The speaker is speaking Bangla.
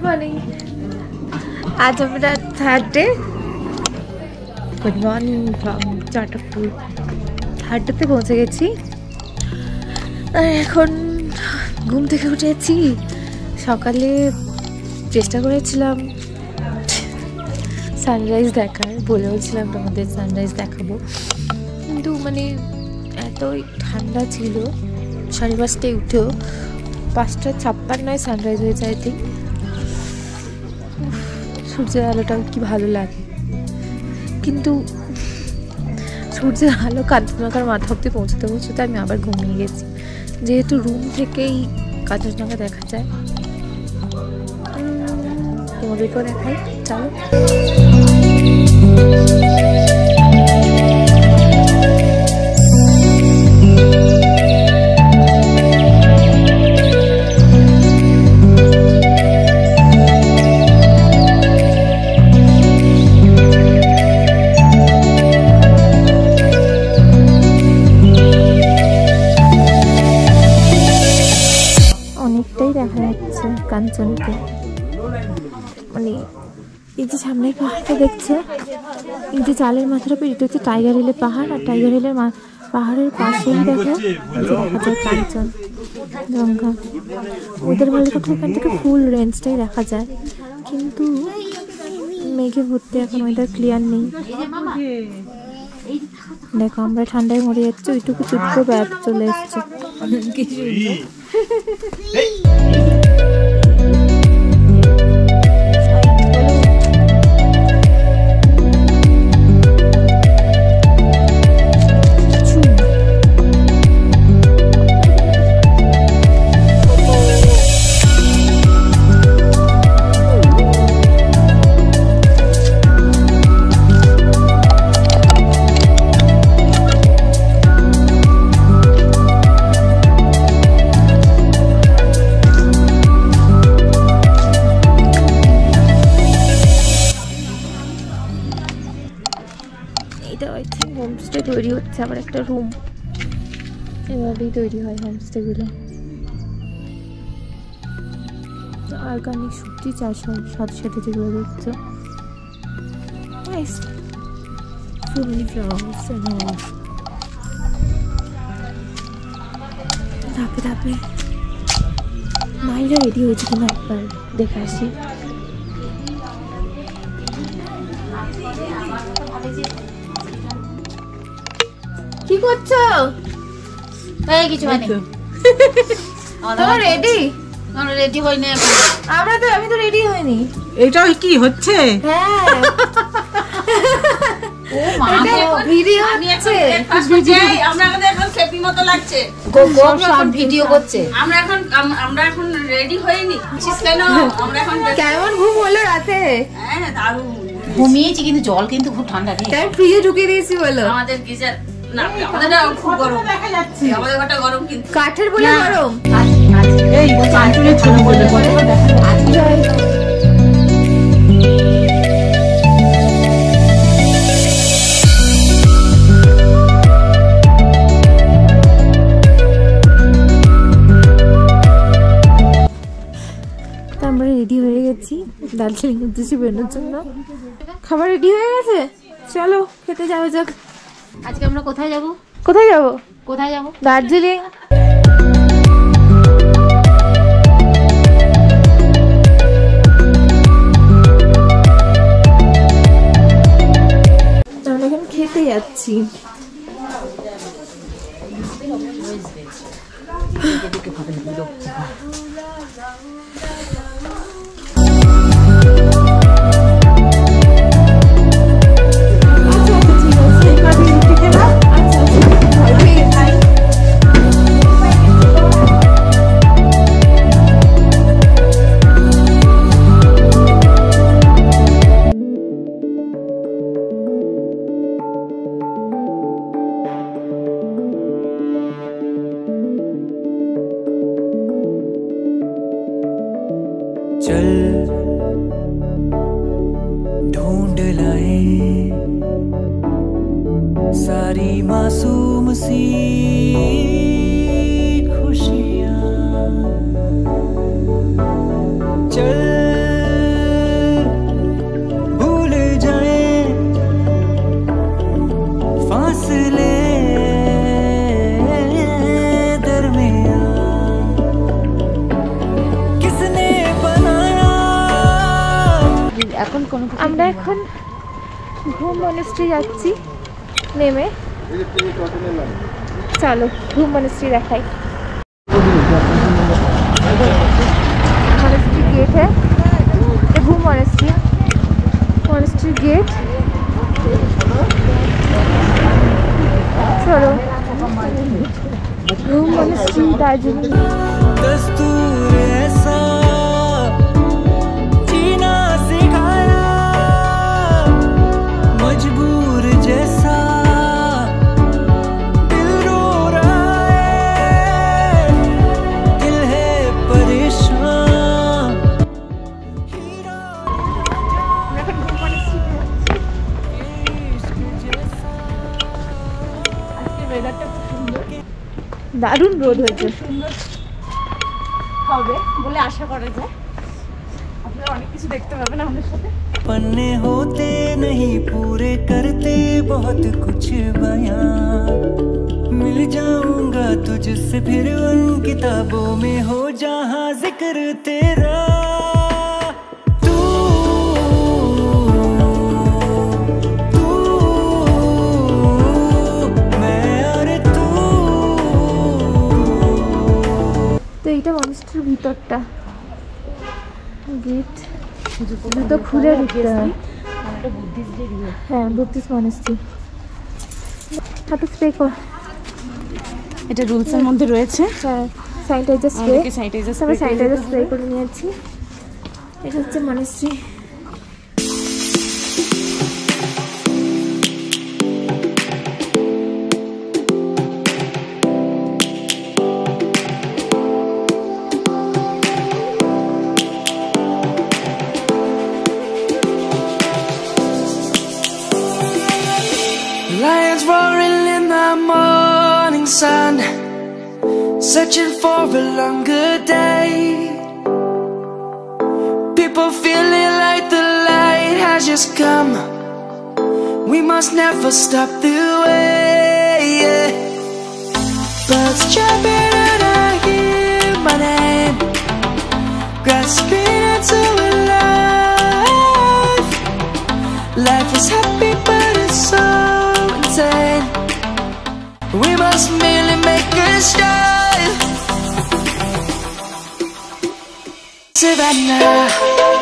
मॉर्निंग। आज हमारा third day. Good morning from Chatakpur. Third day पहुँचे गेছি আর এখন ঘুম থেকে উঠেছি। সকালে চেষ্টা করেছিলাম সানরাইজ দেখার, বলেওছিলাম তোমাদের সানরাইজ দেখাবো, কিন্তু মানে এতই ঠান্ডা ছিল 5:30টায় উঠেও 5:56 সানরাইজ হয়ে যায়। ঠিক সূর্যের আলোটাও কি ভালো লাগে, কিন্তু সূর্যের আলো কাঞ্চনজঙ্ঘার মাথা অব্দি পৌঁছতে পৌঁছতে আমি আবার ঘুমিয়ে গেছি, যেহেতু রুম থেকেই কাঞ্চনজঙ্ঘা দেখা যায়। তোমাদেরকেও দেখাই, চলো। অনেকটাই দেখা যাচ্ছে কাঞ্চনকে, মানে এই যে সামনের পাহাড়টা দেখছে, এই যে চালের মাথার উপর এটা হচ্ছে টাইগার হিলের পাহাড়, আর টাইগার হিলের পাহাড়ের পাশেই দেখো দেখা যায় কাঞ্চনজঙ্ঘা। ওদের ভালো কথা ওখান থেকে ফুল রেঞ্জটাই দেখা যায়, কিন্তু মেঘে ভর্তি, এখন ওয়েদার ক্লিয়ার নেই। দেখো আমরা ঠান্ডায় মরে যাচ্ছি, ওইটুকু চুটকো ব্যাগ চলে এসছে। হোমস্টে তৈরি হচ্ছে আবার একটা রুম, এভাবেই তৈরি হয় হোমস্টেগুলো। অর্গানিক সবজি চাষ হয় সাথে সাথে, যেগুলো দেখছো ধাপে ধাপে। মাইরা রেডি হয়েছে কিনা একবার দেখে আসি। কি করছো? এই কিছু হয়নি। তোমরা রেডি? আমরা রেডি হইনি এখন। আমি তো রেডি হইনি। এটা কি হচ্ছে? হ্যাঁ ও মা গো, ভিডিও হচ্ছে। আমরা এখন খেপি মতো লাগছে। সব ভিডিও করছে। আমরা এখন রেডি হইনি। কেন আমরা এখন কেমন ঘুম হলো রাতে? হ্যাঁ দারুণ ঘুমিয়েছি, কিন্তু জল কিন্তু খুব ঠান্ডা রে। তাই ফ্রিজে ঢুকিয়ে দিয়েছি বলো। আমাদের গিজার না, আমাদেরটা খুব গরম দেখা যাচ্ছে। আমাদের ঘরটা গরম, কিন্তু কাঠের বলে গরম। এই কাঠের ছোট বলে দেখা যাচ্ছে। আমরা রেডি হয়ে গেছি দার্জিলিং উদ্দেশ্যে বেরোনোর জন্য। খাবার রেডি হয়ে গেছে, চলো খেতে যাওয়া যাক। আজকে আমরা কোথায় যাব? কোথায় যাব? কোথায় যাব? দার্জিলিং। আমরা এখন খেতে যাচ্ছি। चल ढूंढ लाए सारी मासूम सी खुशियाँ, चल আমরা এখন ঘুম মনাস্ট্রি যাচ্ছি নেমে। চলো ঘুম মনাস্ট্রি দেখাই। মনাস্ট্রি गेट है, घूम मॉनेस्ट्री गेट। चलो घूम मॉनेस्ट्री दार्जिलिंग। दस्तूर ऐसा जीना सिखाया, मजबूर जैसा दिल रो रहा है, दिल है परेशान। দারুণ রোদ হয়েছে হবে বলে আশা করা যায়। আপনারা অনেক কিছু দেখতে পাবেন আমাদের সাথে। पन्ने होते नहीं पूरे करते बहुत कुछ बयां, मिल जाऊंगा तुझसे फिर उन किताबों में हो जहां जिक्र तेरा। তো এইটা মনস্ট্রির ভিতরটা গেট, জুতো খুলে ঢুকতে হয়। হ্যাঁ বুদ্ধিস্ট মনস্ট্রি। হাতে স্প্রে কর, এটা রুলস এর মধ্যে রয়েছে। হ্যাঁ sanitizer spray, sanitizer sanitizer spray করে নিয়েছি। এটা হচ্ছে মনস্ট্রি। Lions roaring in the morning sun, searching for a longer day. People feeling like the light has just come. We must never stop the way. Birds chirping and I hear my name, grasping into a life. Life is happy but it's so insane. We must merely make a start. Savannah.